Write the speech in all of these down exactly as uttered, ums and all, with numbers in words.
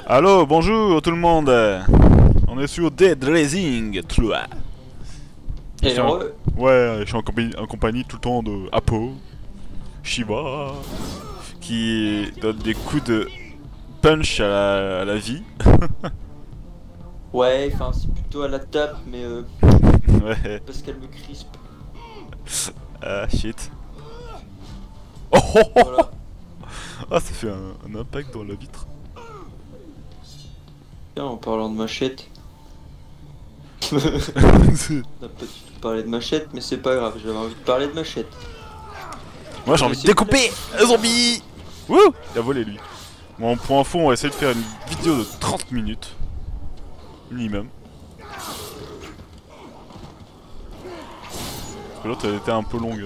Allô, bonjour tout le monde. On est sur Dead Rising trois. Je Et suis en- heureux. Ouais, je suis en compagnie, en compagnie tout le temps de Apo, Shiva, qui donne des coups de punch à la, à la vie. Ouais, enfin c'est plutôt à la tape, mais euh, Ouais, parce qu'elle me crispe. ah shit. Oh, oh, oh, oh. Voilà. Ah, ça fait un, un impact dans la vitre. Tiens, en parlant de machette. On n'a pas du tout parlé de machette, mais c'est pas grave, j'avais envie de parler de machette. Moi j'ai envie de découper un zombie. Wouh, il a volé lui. Bon, pour info, on va essayer de faire une vidéo de trente minutes. Minimum. Parce que l'autre elle était un peu longue.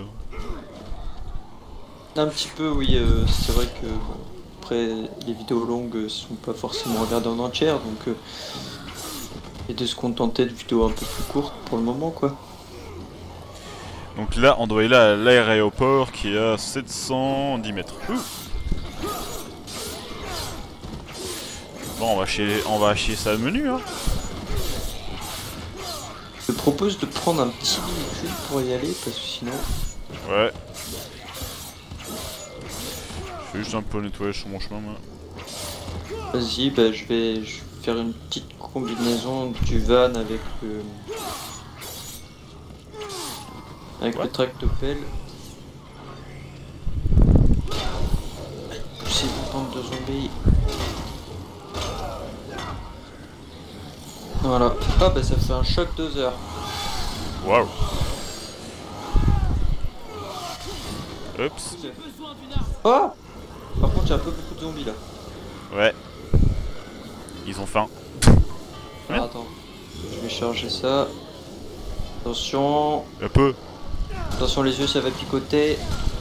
Un petit peu, oui, euh, c'est vrai que bon, après les vidéos longues euh, sont pas forcément regardées en entière, donc euh, et de se contenter de vidéos un peu plus courtes pour le moment, quoi. Donc là, on doit aller à l'aéroport qui est à sept cent dix mètres. Ouh. Bon, on va chier, on va chier ça le menu, hein. Je te propose de prendre un petit véhicule pour y aller, parce que sinon... Ouais. Je fais juste un peu nettoyage sur mon chemin, moi. Vas-y, bah, je vais, je vais faire une petite combinaison du van avec le... Avec Ouais. le tractopelle. Poussez une bande de zombies. Voilà. Ah bah ça fait un choc deux heures. Waouh. Oups. Oh. Par contre, il y a un peu beaucoup de zombies là. Ouais. Ils ont faim. Ouais. Ah, attends. Je vais charger ça. Attention. Un peu. Attention les yeux, ça va picoter.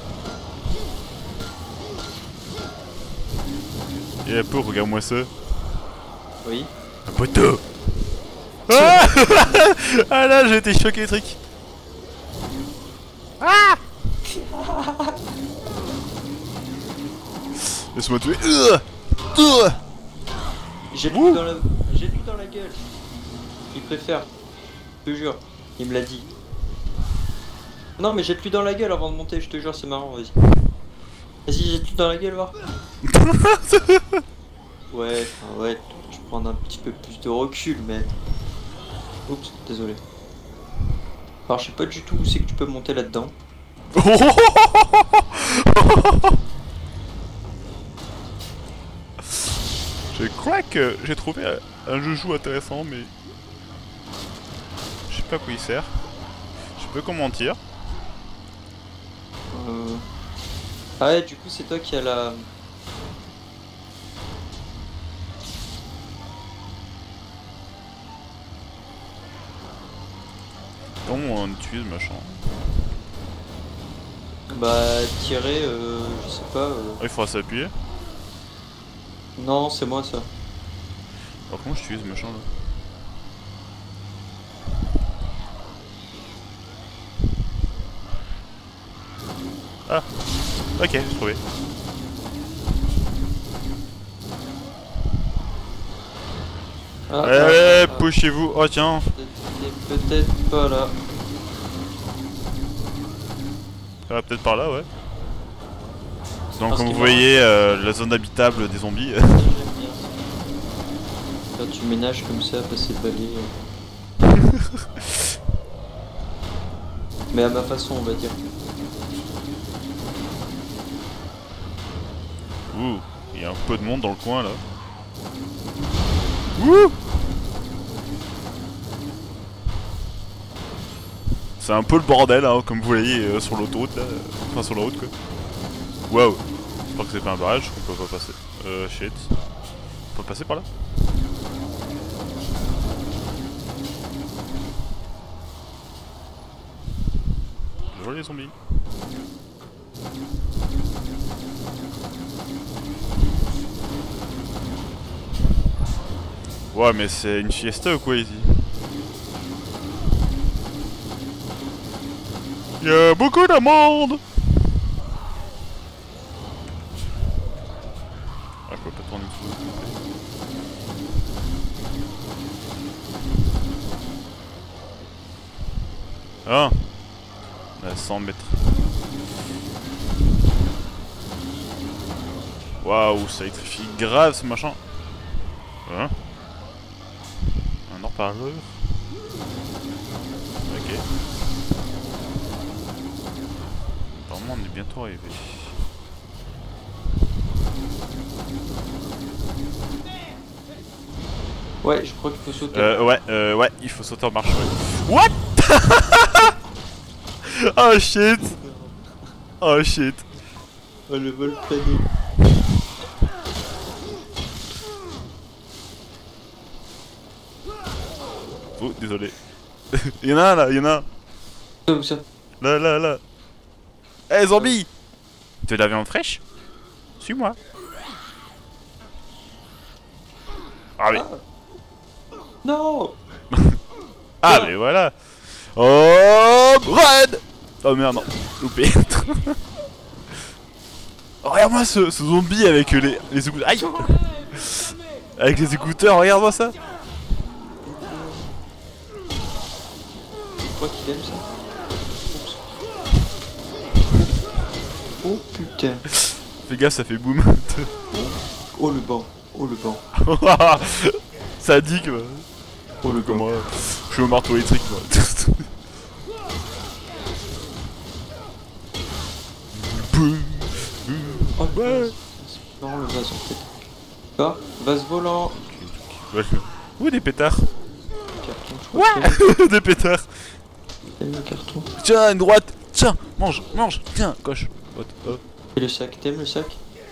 Et un peu, regarde-moi ça. Oui. Un poteau. Ah, ah là, j'ai été choqué, truc. Ah. Laisse-moi tuer. Euh, euh. J'ai Ouh. lu dans la... J'ai lu dans la gueule. Il préfère. Je te jure. Il me l'a dit. Non mais jette-lui dans la gueule avant de monter, je te jure, c'est marrant, vas-y. Vas-y, jette-lui dans la gueule, voir. Ouais, enfin, ouais, je vais prendre un petit peu plus de recul, mais... Oups, désolé. Alors, je sais pas du tout où c'est que tu peux monter là-dedans. Je crois que j'ai trouvé un joujou intéressant, mais je sais pas à quoi il sert. Je peux comment mentir. Euh... Ah ouais, du coup, c'est toi qui as la... Comment on utilise machin. Bah, tirer, euh, je sais pas... euh, Ah, il faudra s'appuyer. Non, c'est moi, ça. Alors comment j'utilise machin là? Ah, ok, j'ai trouvé. Ah, Allez, ah, allez, ah, pushez-vous. Oh tiens. peut-être peut-être pas là. Ça va peut-être par là, ouais. Donc Parce comme qu'il vous m'a- voyez, euh, la zone habitable des zombies. Ça, j'aime bien ça. Faire du ménage comme ça, passer le balai. euh. Mais à ma façon, on va dire. Ouh, il y a un peu de monde dans le coin là. Ouh. C'est un peu le bordel, hein, comme vous voyez euh, sur l'autoroute là. Enfin sur la route quoi. Waouh. J'espère que c'est pas un barrage, qu'on peut pas passer. Euh, shit. On peut passer par là? Je vois les zombies. Ouais, mais c'est une fiesta ou quoi ici? Y'a beaucoup de monde! Ah, je peux pas retourner dessous. Ah, on est à cent mètres. Waouh, ça électrifie grave ce machin. Hein? Un hors-parleur. Ok. Apparemment on est bientôt arrivé. Ouais, je crois qu'il faut sauter. Euh, ouais, euh, ouais, il faut sauter en marche. Ouais. What? Oh shit! Oh shit! Oh, le vol plané. Oh, désolé. Il y en a un là, il y en a un. Où ça? Là, là, là. Eh, hey, zombie! Tu veux de la viande fraîche? Suis-moi. Ah, mais. Non! Ah, mais voilà! Oh, Red! Oh merde, non. Loupé. Oh, regarde-moi ce, ce zombie avec les, les écouteurs. Aïe! Avec les écouteurs, regarde-moi ça! Je crois qu'il aime ça. Oups. Oh putain. Fais gaffe, ça fait boum. Oh le banc. Oh le banc. Sadique, quoi. Oh le Comme banc. moi, je suis au marteau électrique, moi. Oh le Ouais. vase. C'est marrant le vase en fait. Ah, vase volant. Ouais. Ouh, des pétards. Carton, je crois que Des pétards. c'est le carton. Tiens, une droite. Tiens, mange, mange. Tiens, coche. What? Oh. Et le sac, t'aimes le sac?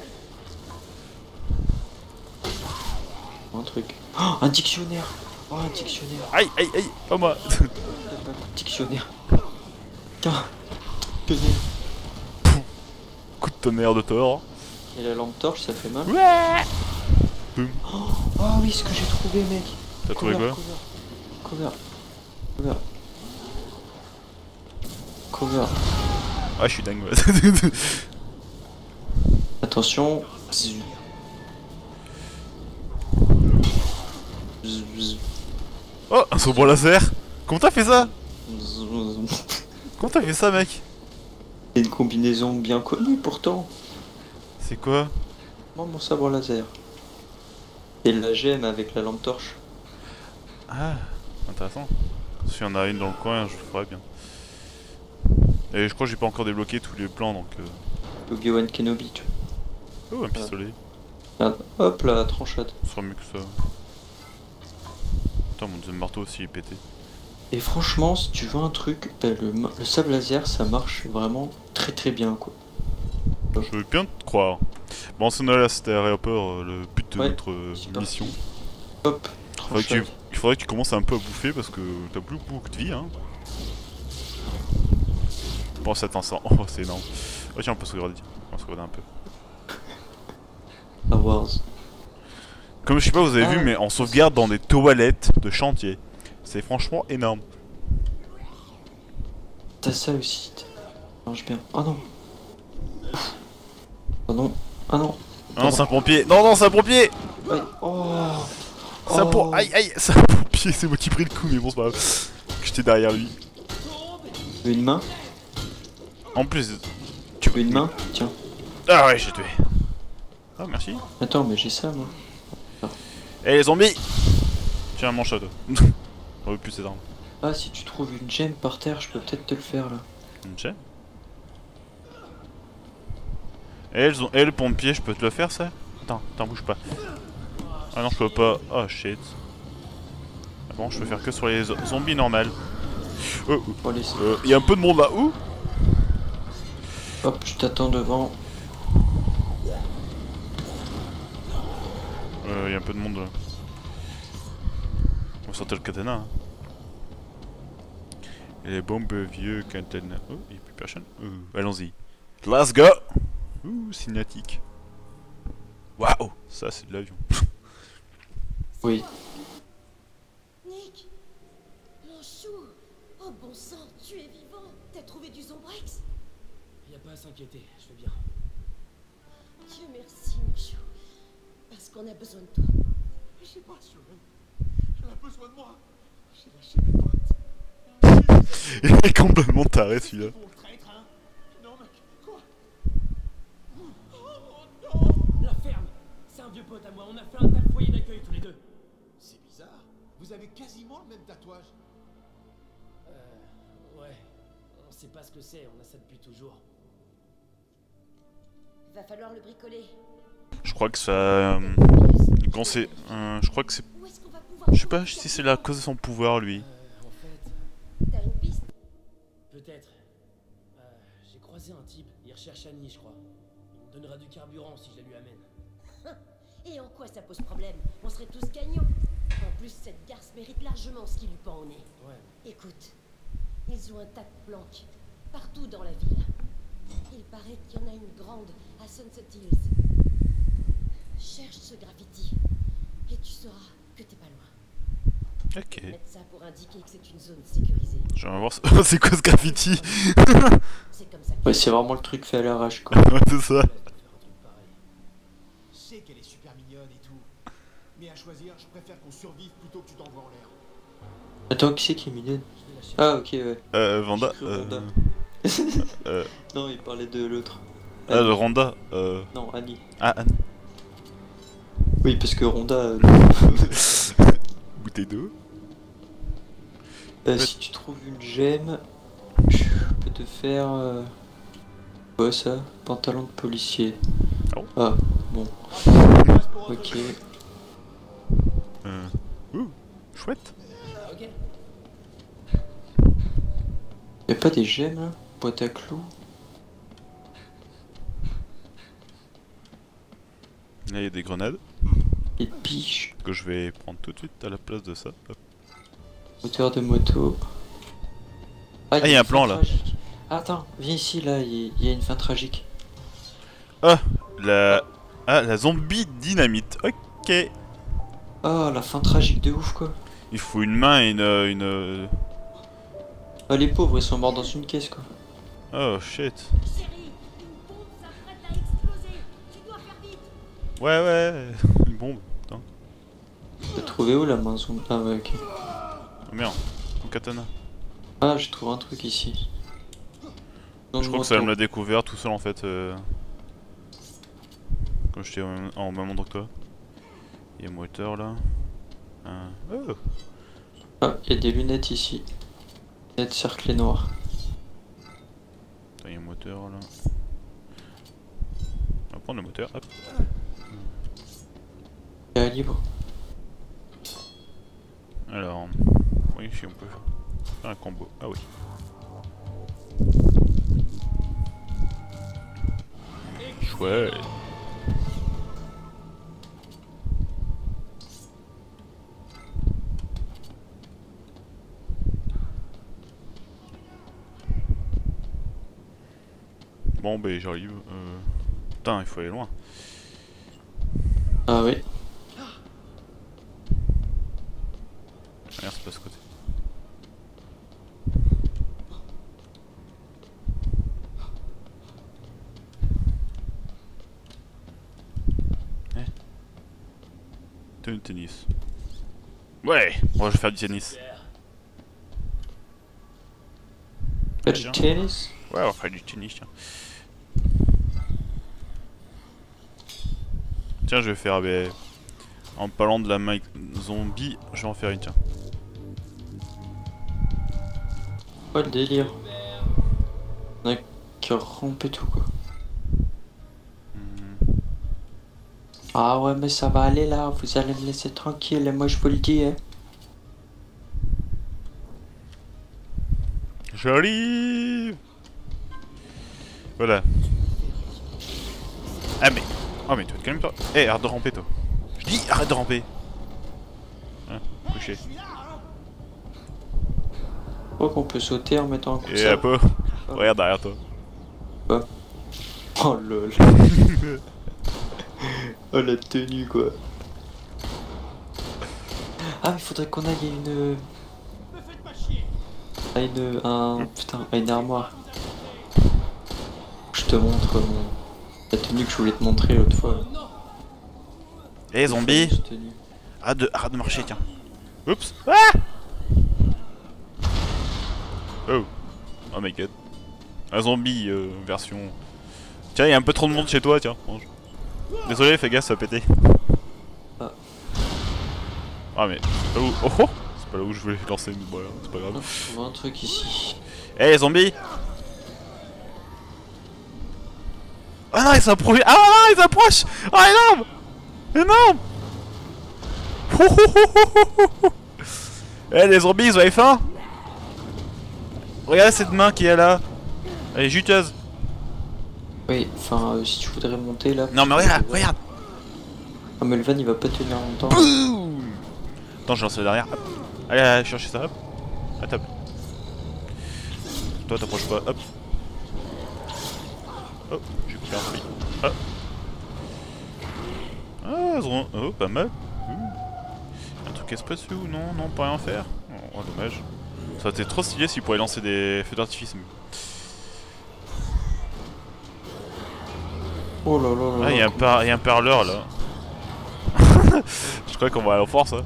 Un truc. Oh, un dictionnaire. Oh, un dictionnaire. Aïe, aïe, aïe, pas moi. Dictionnaire. Tiens. Tenez. Coup de tonnerre de Thor. Et la lampe torche, ça fait mal. Ouais. Boum. Oh, oh oui, ce que j'ai trouvé, mec. T'as trouvé Cover, quoi? Cover. Cover. Cover. Ah, je suis dingue, moi. Attention. Zzz. Zzz, zzz, Oh, un sabre laser. Comment t'as fait ça? zzz. Comment t'as fait ça, mec? C'est une combinaison bien connue pourtant. C'est quoi? Moi, mon sabre laser. Et la gemme avec la lampe torche. Ah, intéressant. S'il y en a une dans le coin, je le ferai bien. Et je crois que j'ai pas encore débloqué tous les plans, donc... Euh... Obi-Wan Kenobi, tu Oh, un pistolet. vois. Ah, hop là, tranchade. Ce sera mieux que ça. Putain, mon deuxième marteau aussi est pété. Et franchement, si tu veux un truc, bah, le, ma- le sable laser, ça marche vraiment très très bien, quoi. Je veux bien te croire. Bon, c'est là, c'était aéroport, euh, le but de Ouais, notre euh, c'est parti. mission. Hop, Il faudrait, que tu, tranchade. il faudrait que tu commences un peu à bouffer parce que t'as plus beaucoup de vie, hein. Bon, sept cents. Oh, c'est énorme. Oh, tiens, on peut sauvegarder. On va sauvegarder un peu. Star Wars. Comme je sais pas, vous avez Ah. vu, mais on sauvegarde dans des toilettes de chantier. C'est franchement énorme. T'as ça aussi. Ça marche bien. Oh non. Oh non. Ah non. Ah non, c'est un pompier. Non, non, c'est un pompier. Aïe. Oh. C'est un Oh. pompier. Aïe, aïe, c'est un pompier. C'est moi qui pris le coup, mais bon, c'est pas grave. J'étais derrière lui. Tu veux une main? En plus. Tu veux une main? Tiens. Ah ouais, j'ai tué. Ah, merci. Attends, mais j'ai ça, moi. Eh les zombies! Tiens, mange ça toi. On veut plus ces armes. Ah, si tu trouves une gemme par terre, je peux peut-être te le faire, là. Une chaîne? Eh, elles ont... eh le pompier, je peux te le faire ça? Attends, attends, bouge pas. Ah non, je peux pas. Oh shit. Ah bon, je peux faire que sur les zo- zombies normales. Oh, oh. Bon, allez, c'est- Euh, y a un peu de monde là. Où? hop, je t'attends devant. Euh, y a un peu de monde là. On va sortir le katana. Hein. Et les bombes vieux katana. Oh, y a plus personne. Euh, Allons-y. Let's go! Ouh, cinématique. Waouh! Ça, c'est de l'avion. Oui. Nick, mon chou. Oh bon sang, tu es vivant. T'as trouvé du Zombrex? Y a pas à s'inquiéter, je vais bien. Dieu merci, mon chou. Parce qu'on a besoin de toi. J'ai pas assuré. Elle a besoin de moi. J'ai lâché mes potes. Il est complètement taré celui-là. Pour le traître, hein. Non, mec, quoi? Oh non. La ferme. C'est un vieux pote à moi. On a fait un tas de foyers d'accueil tous les deux. C'est bizarre. Vous avez quasiment le même tatouage. Euh... Ouais. On sait pas ce que c'est. On a ça depuis toujours. Va falloir le bricoler. Je crois que ça... euh, quand c'est... euh, je crois que c'est... Où est-ce qu'on va pouvoir Je sais pas si c'est la cause de son pouvoir, lui. Euh, en fait... T'as une piste? Peut-être. Euh, j'ai croisé un type. Il recherche Annie, je crois. Il me donnera du carburant si je la lui amène. Et en quoi ça pose problème? On serait tous gagnants. En plus, cette garce mérite largement ce qui lui pend au nez. Ouais. Écoute, ils ont un tas de planques partout dans la ville. Il paraît qu'il y en a une grande à Sunset Hills. Cherche ce graffiti et tu sauras que t'es pas loin. Ok. Mettre ça pour indiquer que c'est une zone sécurisée. Je vais voir... ce- c'est quoi ce graffiti? C'est comme ça que Ouais, c'est vraiment le truc fait à l'arrache quoi. Ouais, c'est ça. Je vais faire un truc pareil. Je sais qu'elle est super mignonne et tout. Mais à choisir, je préfère qu'on survive plutôt que tu t'envoies en l'air. Attends, qui c'est qui est mignonne? Je vais la chercher. Ah, ok, ouais. Euh, Vanda... J'ai cru Euh... Rhonda. euh... Non, il parlait de l'autre. Ah, de Rhonda. Euh... Non, Annie. Ah, Anne. Oui, parce que Rhonda. euh, Bouteille d'eau. euh, si tu trouves une gemme, je peux te faire. Euh... Quoi ça? Pantalon de policier. Oh. Ah, bon. Ok. Euh... Ouh, chouette. Ok. Y'a pas des gemmes là? Boîte à clous? Là, il y a des grenades Et de piche. que je vais prendre tout de suite à la place de ça. Hop. Moteur de moto. Ah, y a une un plan, fin là. tragique. Ah, attends, viens ici là, il y, y a une fin tragique. Ah, la... Ah, la zombie dynamite. Ok. Ah, la fin tragique de ouf quoi. Il faut une main et une... euh, une... euh, Ah, les pauvres ils sont morts dans une caisse quoi. Oh, shit. Chérie, une bombe s'apprête à exploser. Tu dois faire vite. Ouais, ouais. Une bombe. Putain. T'as trouvé où la main zombie? Ah, ouais, ok. Oh, merde. Mon katana. Ah, j'ai trouvé un truc ici. Dans Je le crois que ça moto. me l'a découvert tout seul en fait. Euh... Quand j'étais en même, en même endroit que toi. Il y a un moteur là. Un... Oh. Ah, il y a des lunettes ici. Lunettes cerclées noires. Attends, il y a un moteur là. On va prendre le moteur. Hop. Il est libre. Alors. Oui, si on peut faire un combo. Ah oui. Chouette. Bon, ben j'arrive. Euh... Putain, il faut aller loin. Ah oui. Merde, c'est pas ce côté. Eh. Tennis. tennis. Ouais, on va faire du tennis. Pas Tiens. du tennis? Ouais, on va faire du tennis, tiens. Tiens, je vais faire, ben, en parlant de la main zombie, je vais en faire une, tiens. Pas le délire. On a qu'à romper tout quoi. Hmm. Ah ouais, mais ça va aller là, vous allez me laisser tranquille, moi je vous le dis, hein. J'arrive. Voilà. Ah mais... Oh mais toi, calme-toi. Eh, hey, arrête de ramper toi. Je dis arrête de ramper. Hein, couché. Je crois qu'on peut sauter en mettant un coup de Et ça. un peu. Regarde derrière toi. Oh lol. Oh la tenue quoi. Ah mais faudrait qu'on aille à une... À une... Un... Putain, à une armoire. Je te montre mon... La tenue que je voulais te montrer l'autre fois. Eh zombie. Fameuse tenue. Arrête de, arrête de marcher, tiens. Oups. Ah oh. Oh my god. Un zombie euh, version... Tiens, il y a un peu trop de monde chez toi, tiens. Désolé, fais gaffe, ça va péter. Ah. Ah mais... C'est pas où... Oh, oh c'est pas là où je voulais lancer, mais voilà, c'est pas grave. Non, je vois un truc ici. Eh hey, zombie. Ah non, il s'approche. Ah non, il s'approche. Ah énorme. Énorme. Eh hey, les zombies, ils ont faim. Regarde cette main qui est là. Elle est juteuse. Oui, enfin, euh, si tu voudrais monter là... Non mais regarde, regarde. Ah mais le van il va pas tenir longtemps. Boum. Attends, je lance le derrière. Hop. Allez, allez, chercher ça, hop. Ah, top. Toi, t'approches pas, hop. Oh, j'ai coupé un truc. Ah. Ah, zron- oh, pas mal. Ouh. Un truc espresso ou non? Non, pas rien faire. Oh, dommage. Ça aurait été trop stylé s'il pourrait lancer des feux d'artifice. Oh là là là. Ah, il y, a un par... y a un parleur là. Je crois qu'on va aller en force. Hein.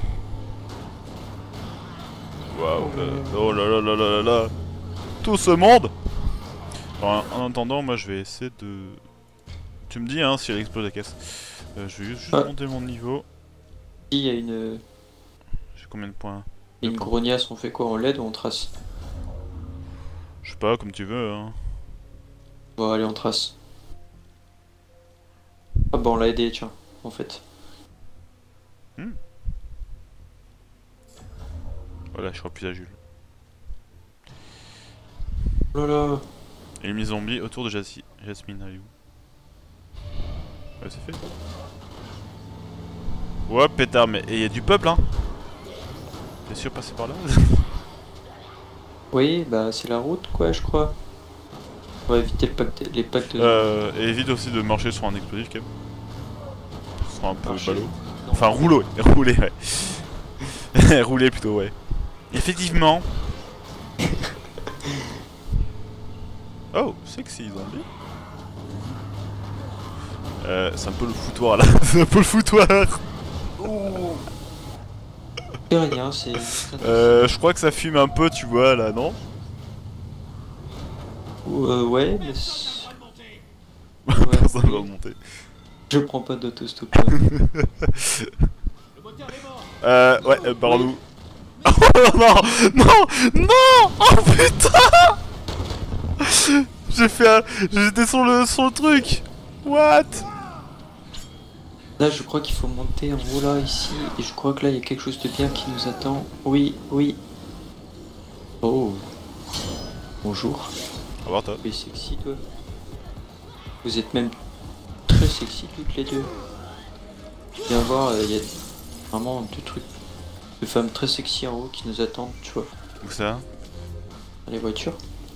Waouh. Euh... Oh là là là là là là. Tout ce monde. Alors, en attendant, moi je vais essayer de... Tu me dis hein si elle explose la caisse. Euh, je vais juste, juste ah. monter mon niveau. Il y a une... J'ai combien de points? Une grognasse, on fait quoi? On l'aide ou on trace? Je sais pas, comme tu veux. Hein. Bon allez, on trace. Ah bah on l'a aidé, tiens, en fait. Hmm. Voilà, je serai plus agile. Oh là là. Et les zombies autour de Jassi... Jasmine, elle est où? Ouais, c'est fait. Ouais, pétard, mais il y a du peuple, hein. T'es sûr de passer par là? Oui, bah c'est la route, quoi, je crois. On va éviter le pacte, les pactes de... Euh, et évite aussi de marcher sur un explosif, quand même. Ce sera un peu Marcher. ballot. Non. Enfin, rouler, rouler, ouais. Rouler plutôt, ouais. Effectivement. Oh, sexy zombie. Euh, c'est un peu le foutoir là. C'est un peu le foutoir. C'est rien, c'est... Euh, je crois que ça fume un peu, tu vois là, non? Euh, ouais, mais... c'est- Personne Ouais, va oui. monter. Je prends pas d'autostop. Euh, ouais, euh, pardon. Oh non, non, non, oh putain. J'ai fait un... J'étais sur le, sur le truc. What? Là, je crois qu'il faut monter en haut là, ici. Et je crois que là, il y a quelque chose de bien qui nous attend. Oui, oui. Oh. Bonjour. Au revoir toi. Tu es sexy, toi. Vous êtes même très sexy toutes les deux. Viens voir, il y a vraiment deux trucs de femmes très sexy en haut qui nous attendent, tu vois. Où ça? Dans les voitures.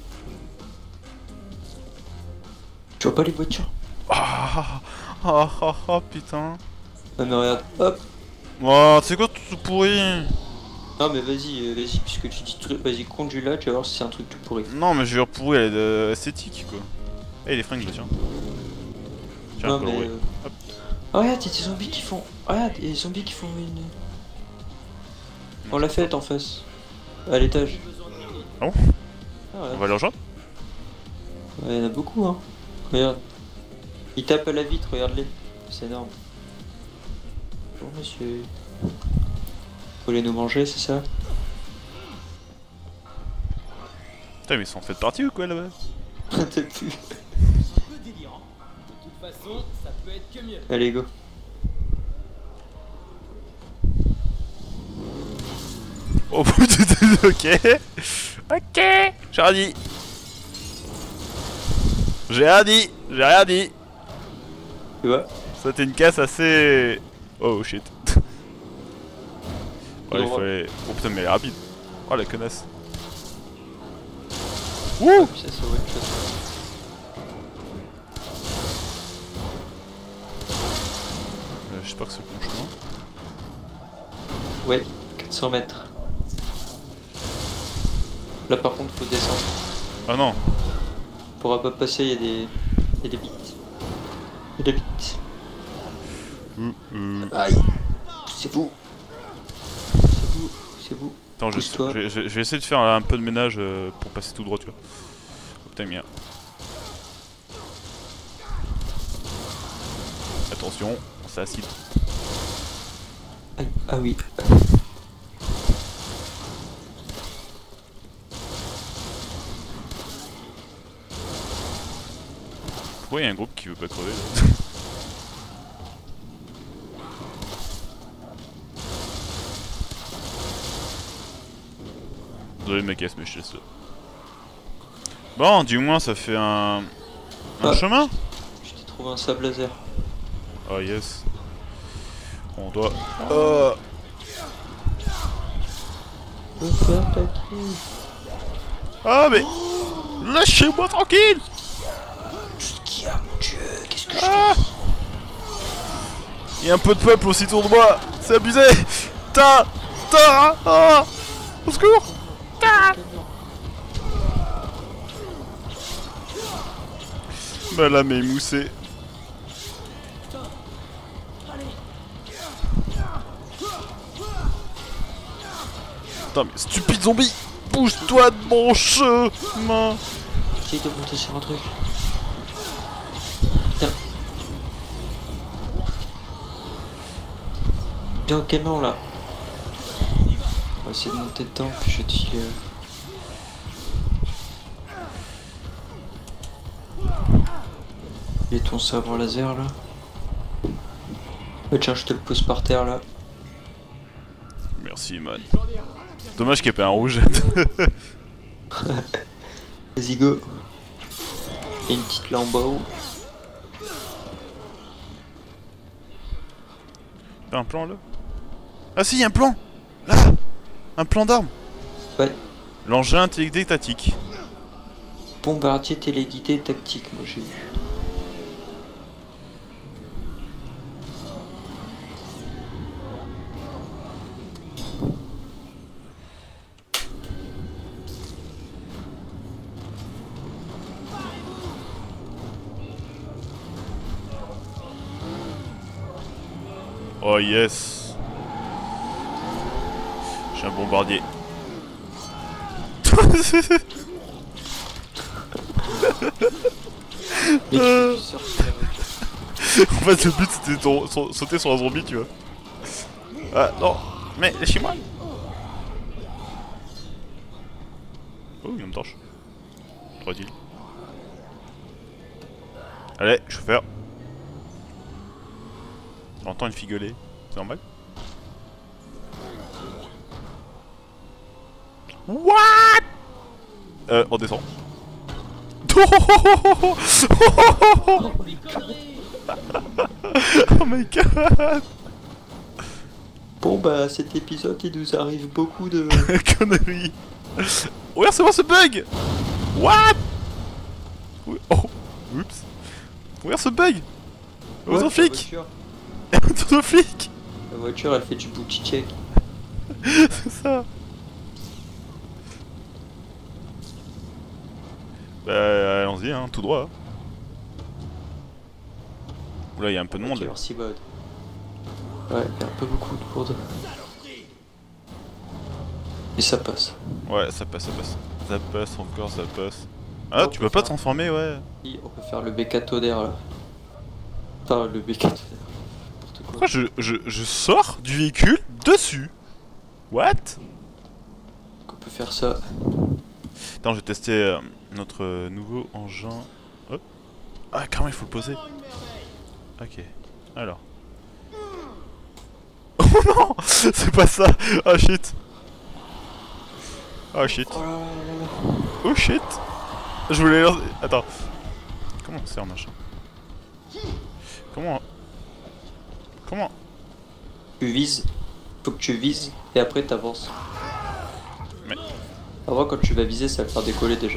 Tu vois pas les voitures? Ah, ah, ah, ah, putain. Ah mais regarde, hop. Oh, c'est quoi tout pourri? Non mais vas-y, euh, vas-y, puisque tu dis truc, vas-y, conduis là, tu vas voir si c'est un truc tout pourri. Non, mais je veux dire pourri, elle est de... esthétique quoi. Eh, les fringues là, tiens. Tiens, Non mais... coloré. euh, Hop. Ah, regarde, il y a des zombies qui font... Ah, regarde, il y a des zombies qui font une... On l'a faite en face. À l'étage. Ah bon? Ah, ouais. On va les rejoindre? Ouais, il y en a beaucoup, hein. Regarde. Ils tapent à la vitre, regarde-les. C'est énorme. Bon, monsieur. Vous voulez nous manger, c'est ça? Putain, mais ils sont en fait partie ou quoi là-bas? T'as plus. Un peu délirant. De toute façon, ça peut être que mieux. Allez, go. Oh putain, ok. Ok. J'ai rien dit. J'ai rien dit. J'ai rien dit. Tu vois? C'était une casse assez... Oh shit. Ouais, il droit. fallait... Oh putain, mais elle est rapide. Oh la connasse. Ah, Wouh. puis ça, c'est autre chose. Euh, J'espère que c'est le bon chemin. Ouais, quatre cents mètres. Là, par contre, faut descendre. Ah non. On pourra pas passer, il y a des... Il y a des bites. Il y a des bites. Euh, euh. Aïe. C'est vous. C'est vous. C'est vous. Attends, je, Pousse-toi. je, vais- je vais- je vais essayer de faire un peu de ménage euh, pour passer tout droit, tu vois. Oh, putain, merde. Attention, c'est acide. Aïe. Ah oui. Pourquoi il y a un groupe qui veut pas crever là? Désolé mec, mais je laisse là. Bon, du moins ça fait un, un Ah. chemin. Je t'ai trouvé un sable laser. Oh yes. On doit... Oh. Je vais faire attaquer. Ah mais... Lâchez-moi tranquille. Qu'est-ce qu'il y a, mon dieu? Qu'est-ce que je Ah. Il y a un peu de peuple aussi autour de moi. C'est abusé. Ta Ta Ah. Au secours. Ta. Bah là mais moussé. Putain mais stupide zombie. Bouge-toi de mon chemin. Essaye de monter sur un truc. Tiens. Viens au canon là. On va essayer de monter dedans, puis je vais te filer. Et ton sabre laser là. Ouais, tiens, je te le pose par terre là. Merci man. Dommage qu'il n'y ait pas un rouge. Vas-y go. Et une petite là en bas haut. T'as un plan là? Ah si, y a un plan. Là. Un plan d'armes. Ouais. L'engin intégré tactique. Bombardier téléguidé tactique, moi j'ai eu. Oh yes. Je suis un bombardier. Mais tu peux sortir avec. En fait le but c'était de ton- sau- sauter sur un zombie tu vois. Ah non. Mais lâchez-moi. Oh il y a une torche. Trop utile. Allez, chauffeur. J'entends une figolée. C'est normal. What? Euh, on descend. Oh my god. Bon bah cet épisode il nous arrive beaucoup de... Connerie. Ouais c'est moi ce bug. What? Oui- Oh, oups. Regarde ce bug. Ouais, Aux la flic. voiture. Aux flic. La voiture elle fait du booty check. C'est ça. Bah allons-y hein, tout droit. Oula il y a un peu de monde Ok, là. merci bud. Ouais, il y a un peu beaucoup de monde. Et ça passe. Ouais ça passe, ça passe. Ça passe encore, ça passe. Ah On tu peut peux pas faire- transformer ouais. Si, on peut faire le bécatodaire là. Enfin le bécatodaire. N'importe quoi. Pourquoi je, je, je sors du véhicule dessus? What? On peut faire ça. Attends, je vais tester euh, notre euh, nouveau engin. Hop. Ah, carrément, il faut le poser. Ok. Alors. Oh non! C'est pas ça! Oh shit! Oh shit! Oh là là là là. Oh shit! Je voulais lancer. Attends. Comment on sert machin? Comment? Comment? Tu vises. Faut que tu vises et après t'avances. Mais. Avant quand tu vas viser ça va le faire décoller déjà.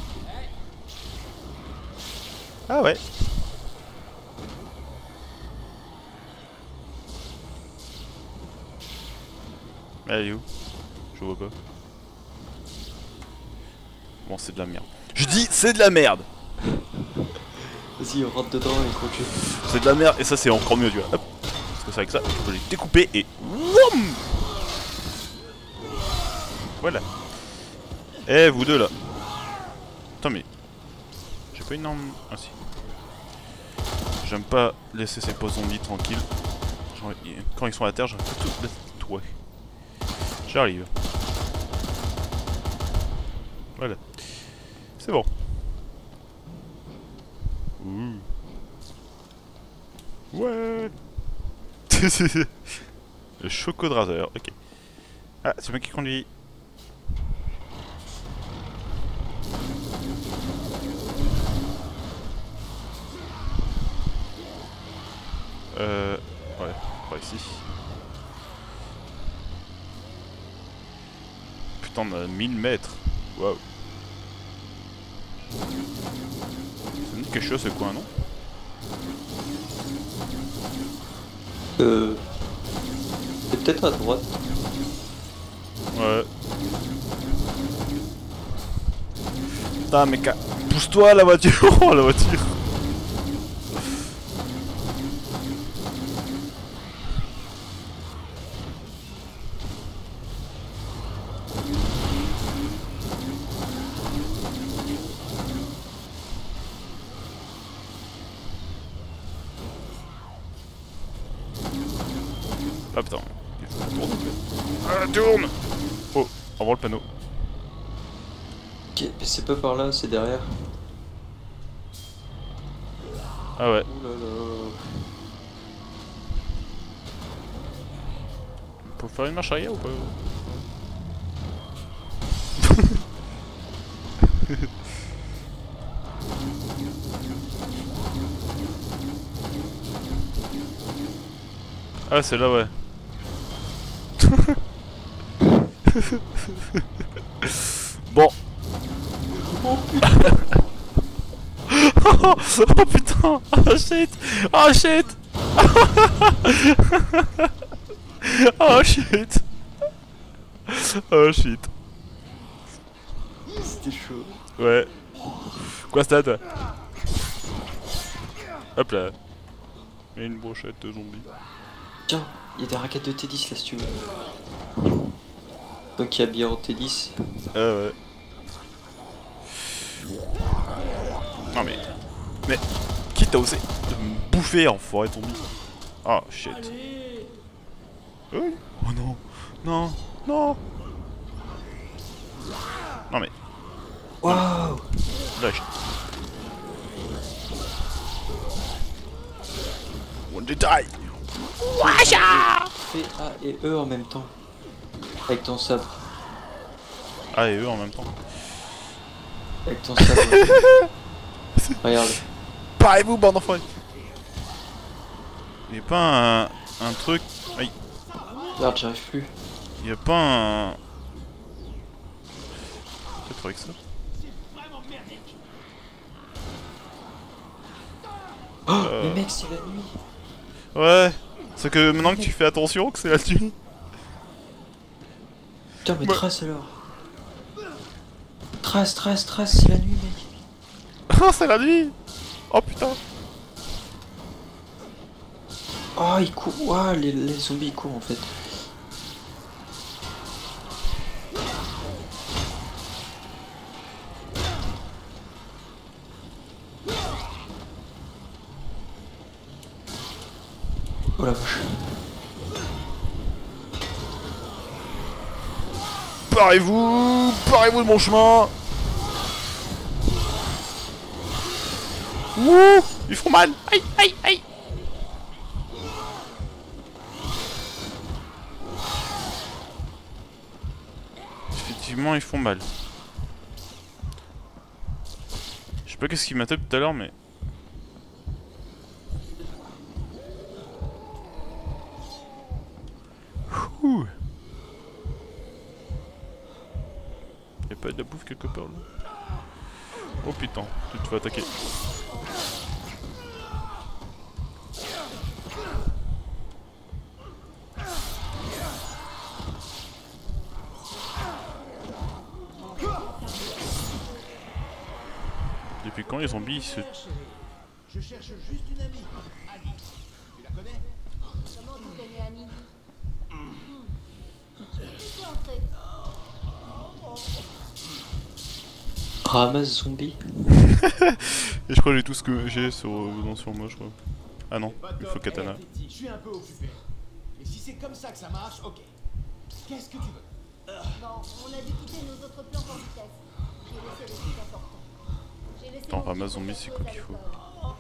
Ah ouais! Mais elle est où? Je vois pas. Bon, c'est de la merde. Je dis, c'est de la merde! Vas-y on rentre dedans et conduit. C'est de la merde, et ça, c'est encore mieux, tu vois. Hop. Parce que c'est avec ça, je peux les découper et... Woum. Voilà. Eh, vous deux là. Attends, mais... J'ai pas une arme... Ah si. J'aime pas laisser ces potes zombies tranquilles. Genre, quand ils sont à terre, j'aime pas tout laisser tout. Ouais. J'arrive. Voilà. C'est bon. Ouh. Ouais. Le chocodraseur, ok. Ah, c'est moi qui conduis. Euh... Ouais, par ici. Putain, on a mille mètres. Waouh. Ça me dit quelque chose ce coin, non? Euh... C'est peut-être à droite. Ouais. Putain, mec, pousse-toi la voiture. Oh, la voiture. Ah putain, il faut qu'on tourne. Ah, tourne. Oh, au revoir le panneau. Ok, c'est pas par là, c'est derrière. Ah ouais. Ouh là là. Faut faire une marche arrière ou pas? Ah c'est là ouais. Bon. Oh putain. Oh putain. Oh shit. Oh shit. Oh shit. Oh shit. C'était chaud. Ouais. Quoi ça toi? Hop là. Et une brochette de zombies. Tiens, il y a des raquettes de tennis là si tu veux. Toi qui as bien en tennis. Ah ouais. Non mais... Mais... Qui t'a osé de me bouffer en forêt zombie? Oh shit. Oui. Oh non. Non. Non. Non mais... Waouh. Lâche. One day die. Washa. Fais A et E en même temps. Avec ton sabre. Ah et eux en même temps. Avec ton sabre. Regarde. Parez-vous bande d'enfoirés. Y'a pas un... un truc... Aïe. Regarde, j'arrive plus. Y'a pas un... Peut-être avec ça. Oh, Euh. mais mec, c'est la nuit. Ouais. C'est que maintenant que tu fais attention que c'est la nuit. Putain, mais Ouais. trace alors. Trace, trace, trace, c'est la nuit, mec. Oh c'est la nuit. Oh putain. Oh, il court. Ouah, les, les zombies ils courent en fait. Oh la vache. Parez-vous. Parez-vous de mon chemin. Wouh. Ils font mal. Aïe aïe aïe. Effectivement ils font mal. Je sais pas qu'est-ce qui m'a tapé tout à l'heure mais... Ouh. Y'a pas de la bouffe quelque part là? Oh putain, tu te fais attaquer. Depuis quand les zombies ils se... Je cherche juste une amie. Alice. Tu la connais? Ramasse zombie. Et je crois que j'ai tout ce que j'ai sur, non, sur moi, je crois. Ah non, il faut katana. Eh, petit, je suis un peu occupé. Mais si c'est comme ça que ça marche, ok. Qu'est-ce que tu veux? Bon, on a dû quitter nos autres plans en vitesse. J'ai laissé les trucs importants. J'ai laissé Attends, mon ramasse petit zombie, sac c'est à quoi dos à qu'il faut? l'école.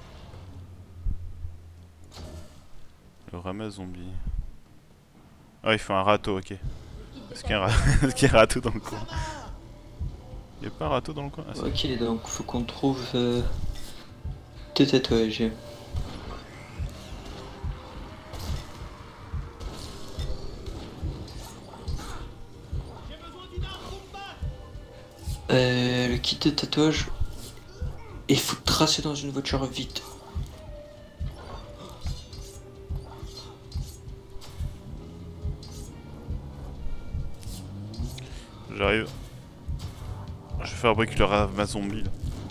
Le ramasse zombie. Ah, il faut un râteau, ok. Le kit de Est-ce qu'il y a un, tatouage. ra... Est-ce qu'il y a un râteau dans le coin? Y'a pas un râteau dans le coin? Ah, si. Ok, donc faut qu'on trouve euh, des tatouages. Euh, le kit de tatouage. Il faut tracer dans une voiture vite. J'arrive. Je vais fabriquer le ramasse zombie là.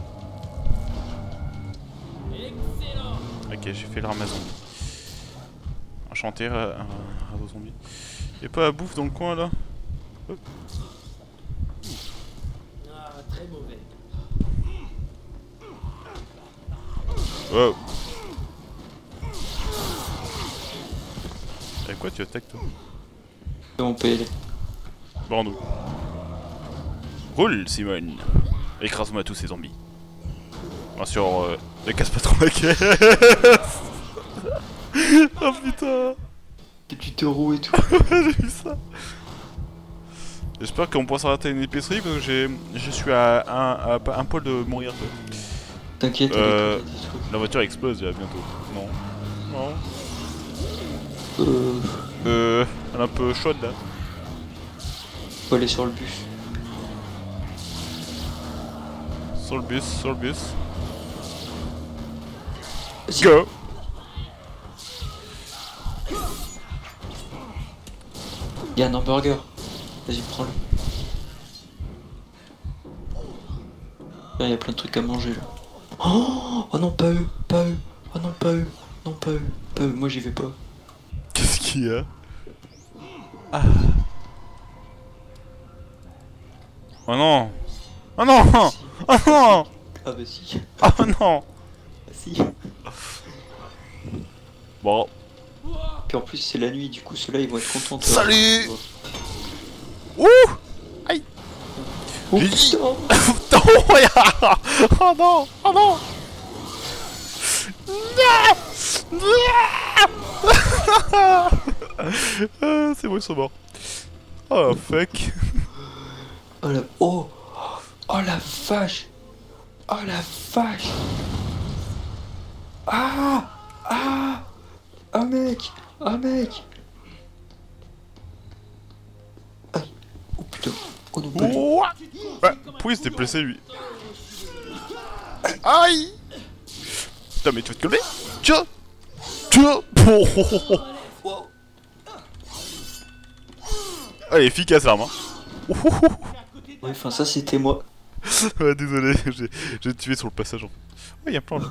Ok, j'ai fait le ramasse zombie. Enchanté, un ramasse zombie. Y'a pas à bouffe dans le coin là? Oh. Ah, très mauvais. Wow. Avec quoi tu attaques toi? Et on peut y aller. Bordeaux. Roule Simone. Écrase-moi tous ces zombies. Bien sûr, euh, ne casse pas trop la caisse. Oh putain. Des huit euros et tout. J'ai vu ça. J'espère qu'on pourra s'arrêter à une épicerie parce que j'ai, je suis à un, à un poil de mourir. Quoi. T'inquiète, Euh, avec des trucs. La voiture explose là bientôt. Non. Non. Euh, Euh, elle est un peu chaude là. faut aller sur le bus. Sur le bus, sur le bus. Vas-y. Go. Il y a un hamburger. Vas-y, prends-le. Il y a plein de trucs à manger là. Oh, oh non, pas eux, pas eux. Oh non, pas eux. Non, pas eux. Pas eux. Moi, j'y vais pas. Qu'est-ce qu'il y a? Ah. Oh non. Oh non. Oh non. Ah bah si. Oh non. Ah si. Bon. Puis en plus, c'est la nuit, du coup, ceux-là, ils vont être contents. de- Salut. Ouh. Aïe. Oh J'ai dit- putain. Oh, regarde. Oh non. Oh non. Ah, c'est bon, ils sont morts. Oh fuck. Oh la... Oh. Oh la vache. Oh la vache. Ah. Ah. Ah mec. Ah mec. Aïe. Oh putain. Oh non, pas lui. Ouah. Ouais, pourquoi il se déplaçait lui? Aïe. Putain mais tu vas te calmer. Tiens. Tiens. Oh, oh, oh, oh. Wow. Elle est efficace l'arme hein. Oh, oh, oh. Ouais, enfin ça c'était moi. Ouais, désolé, j'ai j'ai tué sur le passage en fait. Ouais, y'a plein là.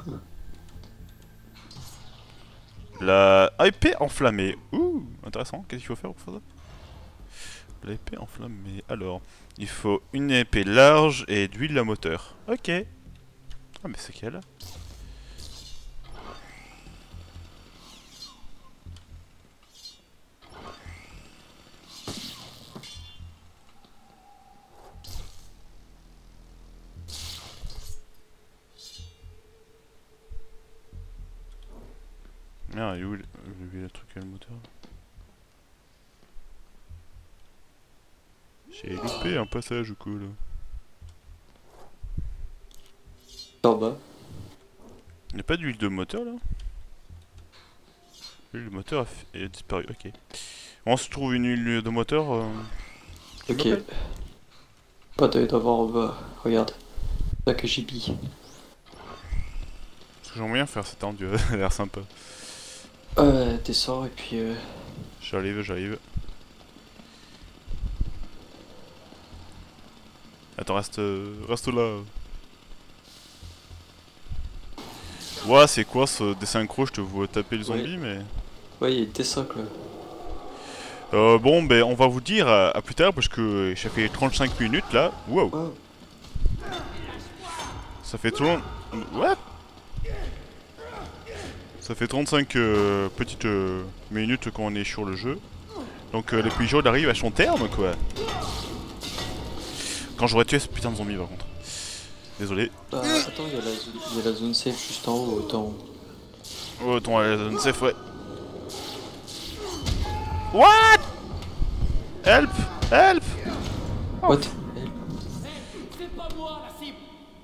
La épée enflammée. Ouh, intéressant. Qu'est-ce qu'il faut faire pour faire ça? L'épée enflammée. Alors, il faut une épée large et d'huile à moteur. Ok. Ah, mais c'est quelle? Merde, il est où le, le, le truc à le moteur? J'ai loupé un passage au coup là. En bas. Il n'y a pas d'huile de moteur là? L'huile de moteur a, f- a disparu, ok. On se trouve une huile de moteur. Euh... tu Ok. m'appelles? Pas d'avoir en bas. Regarde. Là que j'y bille. Parce que j'aimerais bien faire cette enduit, elle a l'air sympa. Euh, descends et puis euh... J'arrive, j'arrive. Attends, reste, euh, reste là. Ouah, c'est quoi ce désynchro? Je te vois taper le zombie, mais... Ouais, il y a des socs là. Euh, bon, ben, on va vous dire à, à plus tard, parce que ça fait trente-cinq minutes, là. Wow. Wow. Ça fait tout long... What? Ça fait trente-cinq euh, petites euh, minutes qu'on est sur le jeu. Donc euh, l'épisode arrive à son terme, quoi. Quand j'aurais tué ce putain de zombie, par contre. Désolé. Bah, attends, il y, a la zone- il y a la zone safe juste en haut, autant. Oh, attends, la zone safe, ouais. What? Help! Help! What? C'est pas moi la cible.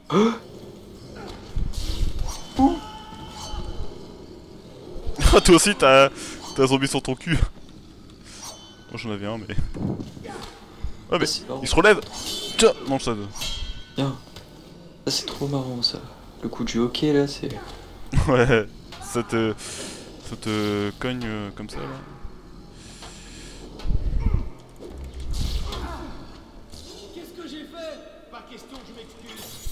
Ah, toi aussi, t'as t'as un zombie sur ton cul. Moi, j'en avais un, mais... Ah, mais C'est marrant. il se relève! Tiens, mange ça. Bien. Ça, c'est trop marrant, ça. Le coup du hockey, là, c'est... Ouais, ça te... Ça te cogne euh, comme ça, là. Qu'est-ce que j'ai fait? Pas question, je m'excuse.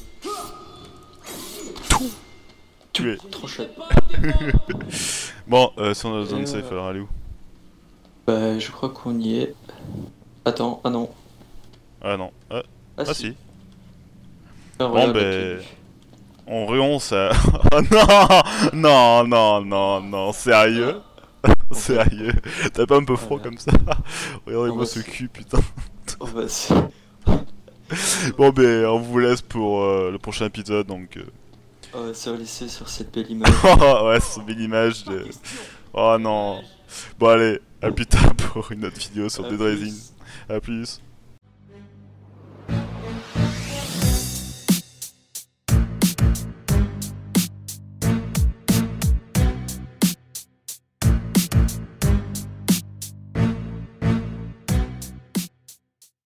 Tu es... Trop chouette. Pas me défendre. Bon, euh, sur notre zone Euh, safe, alors, elle est où? Bah, je crois qu'on y est. Attends, ah non. Ah non, ah, Ah, ah si. Ah, Bon, regarde, ben... là, On réonce à... Oh non! Non, non, non, non, sérieux? Sérieux? T'as pas un peu froid Voilà. comme ça? Regardez-moi On ce va- cul, putain. Oh, bah, c'est... Bon, ben, on vous laisse pour euh, le prochain épisode, donc... euh, On va se laisser sur cette belle image. ouais, c'est une belle image de... Oh non. Bon, allez, à plus tard pour une autre vidéo sur À Dead plus. Rising. A plus.